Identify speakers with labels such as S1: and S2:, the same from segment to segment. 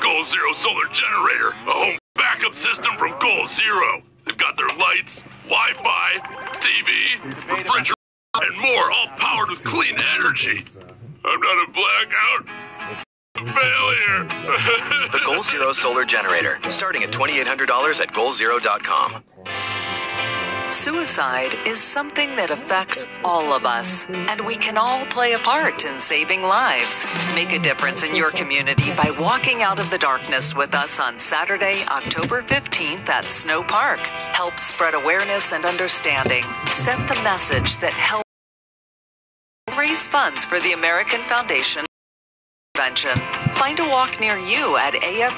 S1: Goal Zero Solar Generator, a home backup system from Goal Zero. They've got their lights, Wi-Fi, TV, refrigerator, and more, all powered with clean energy. I'm not a blackout. Failure.
S2: The Goal Zero Solar Generator, starting at $2,800 at GoalZero.com.
S3: Suicide is something that affects all of us, and we can all play a part in saving lives. Make a difference in your community by walking out of the darkness with us on Saturday, October 15th at Snow Park. Help spread awareness and understanding. Send the message that helps raise funds for the American Foundation Prevention. Find a walk near you at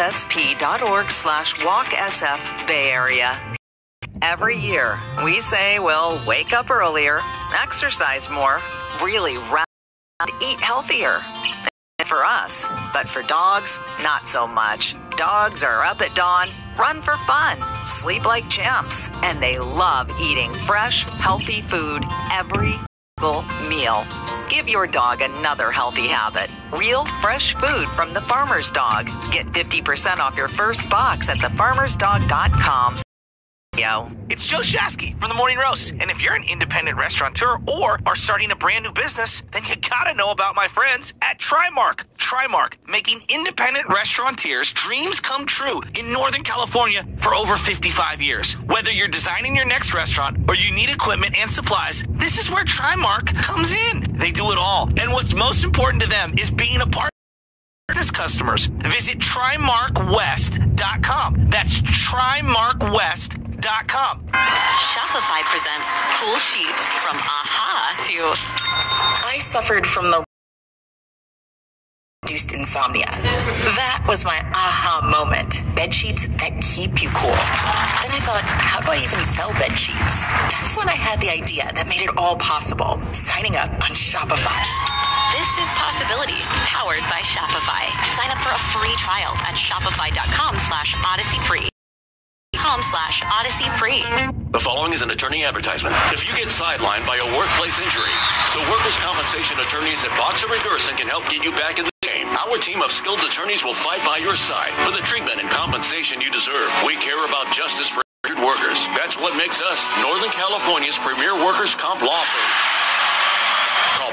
S3: afsp.org/walksf Bay Area. Every year, we say we'll wake up earlier, exercise more, really eat healthier. For us, but for dogs, not so much. Dogs are up at dawn, run for fun, sleep like champs, and they love eating fresh, healthy food every single meal. Give your dog another healthy habit. Real, fresh food from the Farmer's Dog. Get 50% off your first box at thefarmersdog.com.
S4: It's Joe Shasky from the Morning Roast, and if you're an independent restaurateur or are starting a brand new business, then you gotta know about my friends at Trimark. Trimark, making independent restaurateurs' dreams come true in Northern California for over 55 years. Whether you're designing your next restaurant or you need equipment and supplies, this is where Trimark comes in. They do it all, and what's most important to them is being a part of this customers. Visit TrimarkWest.com. That's TrimarkWest.com.
S5: Shopify presents cool sheets from AHA to I suffered from the reduced insomnia. That was my aha moment. Bed sheets that keep you cool. Then I thought, how do I even sell bed sheets? That's when I had the idea that made it all possible. Signing up on Shopify. This is Possibility, powered by Shopify. Sign up for a free trial at shopify.com/odysseyfree. /Odyssey-free.
S6: The following is an attorney advertisement. If you get sidelined by a workplace injury, the workers' compensation attorneys at Boxer & Gerson can help get you back in the game. Our team of skilled attorneys will fight by your side for the treatment and compensation you deserve. We care about justice for injured workers. That's what makes us Northern California's premier workers' comp law firm. Call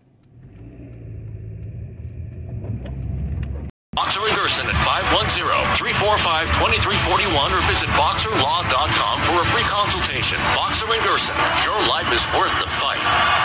S6: Boxer & Gerson at 510-345-2341 or visit BoxerLaw.com for a free consultation. Boxer & Gerson, your life is worth the fight.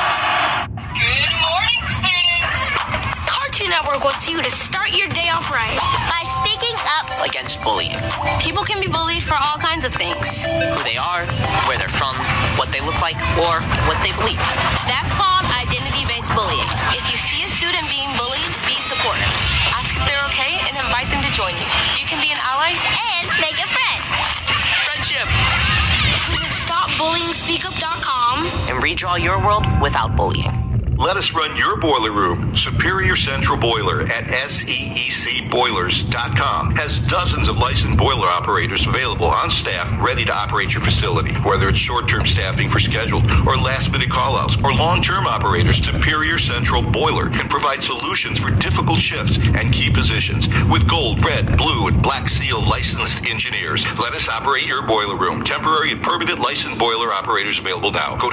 S7: Good morning, students!
S8: Cartoon Network wants you to start your day off right by speaking up
S9: against bullying.
S8: People can be bullied for all kinds of things.
S9: Who they are, where they're from, what they look like, or what they believe.
S8: That's called identity-based bullying. If you see a student being bullied, be supportive. Ask if they're okay and invite them to join you. You can be an ally and make a friend.
S9: Friendship.
S8: Visit StopBullyingSpeakUp.com
S9: and redraw your world without bullying.
S10: Let us run your boiler room. Superior Central Boiler at SEECBoilers.com has dozens of licensed boiler operators available on staff ready to operate your facility. Whether it's short-term staffing for scheduled or last-minute call-outs or long-term operators, Superior Central Boiler can provide solutions for difficult shifts and key positions with gold, red, blue, and black seal licensed engineers. Let us operate your boiler room. Temporary and permanent licensed boiler operators available now. Go to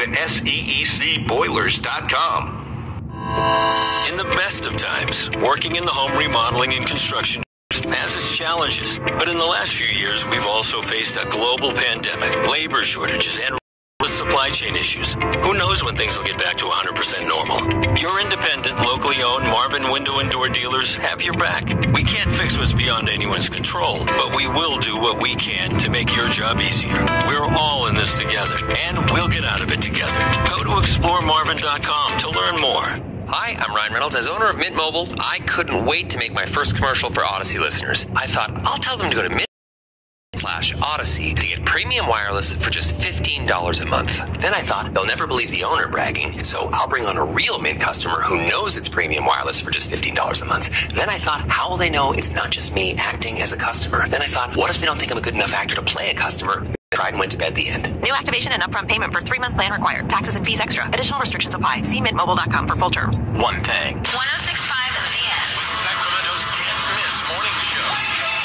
S10: SEECBoilers.com.
S6: In the best of times, working in the home remodeling and construction has its challenges. But in the last few years, we've also faced a global pandemic, labor shortages, and with supply chain issues. Who knows when things will get back to 100% normal? Your independent, locally owned Marvin Window and Door dealers have your back. We can't fix what's beyond anyone's control, but we will do what we can to make your job easier. We're all in this together, and we'll get out of it together. Go to exploremarvin.com to learn more.
S11: Hi, I'm Ryan Reynolds. As owner of Mint Mobile, I couldn't wait to make my first commercial for Odyssey listeners. I thought, I'll tell them to go to Mint/Odyssey to get premium wireless for just $15 a month. Then I thought, they'll never believe the owner bragging, so I'll bring on a real Mint customer who knows it's premium wireless for just $15 a month. Then I thought, how will they know it's not just me acting as a customer? Then I thought, what if they don't think I'm a good enough actor to play a customer? Cried and went to bed. The end.
S5: New activation and upfront payment for 3-month plan required. Taxes and fees extra. Additional restrictions apply. See mintmobile.com for full terms.
S6: One thing.
S5: 106.5 The End.
S6: Sacramento's can't miss morning show.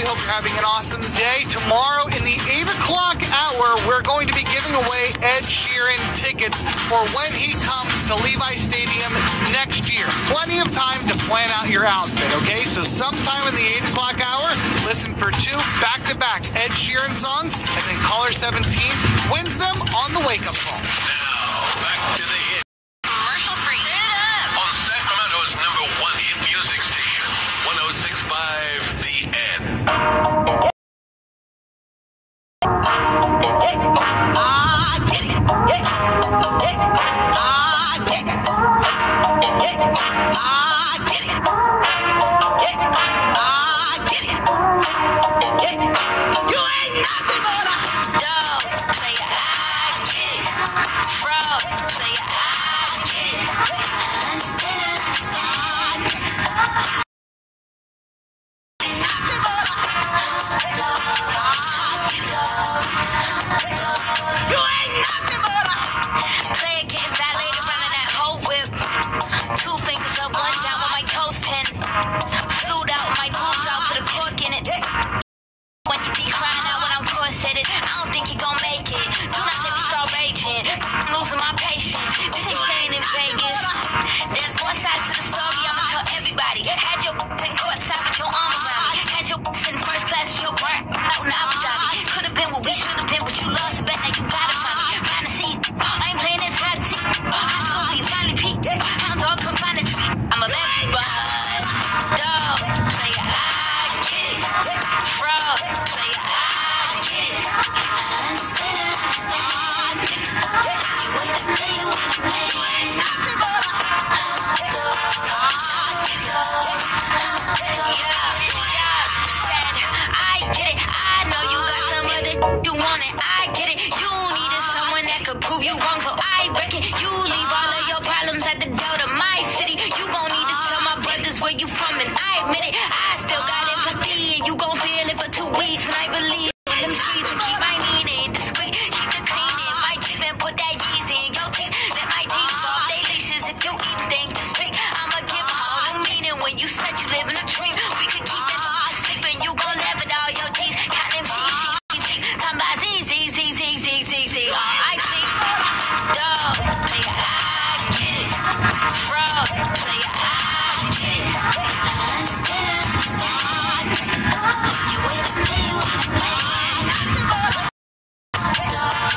S12: hope you're having an awesome day. Tomorrow in the 8 o'clock hour, we're going to be giving away Ed Sheeran tickets for when he comes to Levi Stadium next year. Plenty of time to plan out your outfit, okay? So sometime in the 8 o'clock hour, listen for 2 back-to-back Ed Sheeran songs, and then caller 17 wins them on the wake-up call.
S6: Now, back to the hit.
S8: Commercial free.
S6: On Sacramento's #1 hit music station, 106.5 The N.
S5: You ain't nothing but a dog. Say I get it. Frog. Say I get it. Understand. Nothing but a dog. You ain't nothing but a player getting violated running that whole whip. 2 fingers up, 1 down with my toes 10. Flued out my boobs out, put a cork in it. When you be crying out when I'm corseted, I don't think you gon' make it. Do not let me start raging. I'm losing my patience. This ain't staying in Vegas. There's more side to the story, I'ma tell everybody. Had your in courtside with your arm around me. Had your in first class with your burnt out in Abu Dhabi. Could've been what we should've been, but you lost a bet, now you gotta find me. Find a seat. I ain't playing this hide and seek. High school where you finally peaked. Hound dog couldn't find a treat. I'm a bad but dog. Play I get it. Frog. Play I get it. Understand. You with the man, you with the man. You ain't nothing but a said I get it. I know you got some other you want it. I get it. You needed someone that could prove you wrong, so I reckon you leave all of your problems at the door to my city. You gon' need to tell my brothers where you from, and I admit it. I still got empathy, and you gon' feel it for 2 weeks when I release in them streets and keep my meaning discreet. Keep the cleaning, my teeth and put that yeast in your teeth. Let my teeth off they leashes if you even think to speak. I'ma give a whole new meaning when you said you live in a dream. We could keep that sleeping, you gon' live with all your teeth. Count them sheep. Talking about Z. I think dog, play I get it. Frog, play I get it. Understand. You with the man, you with the man. Nothing but a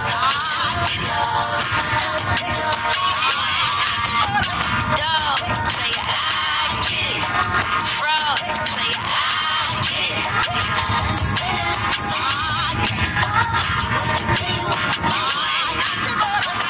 S5: dog, play I get it. Frog, play I get it. Understand. You with the man, you with the man. Nothing but a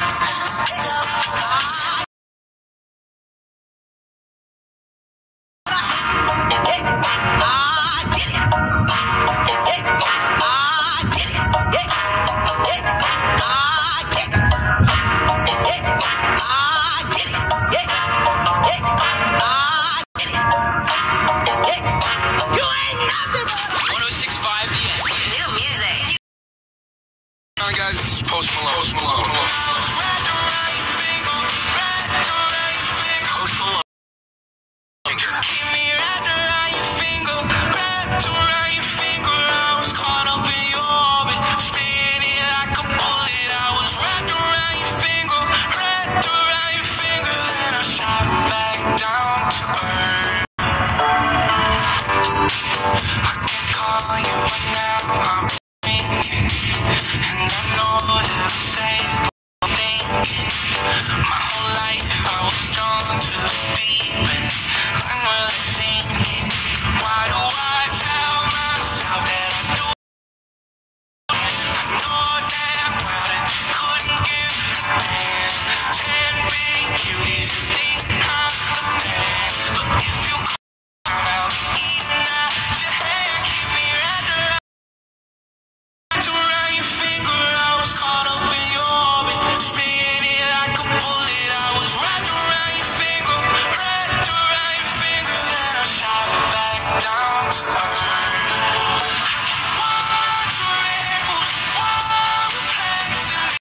S5: you ain't nothing but
S11: 106.5 The N.
S8: New music.
S10: Hi guys, this is Post Malone.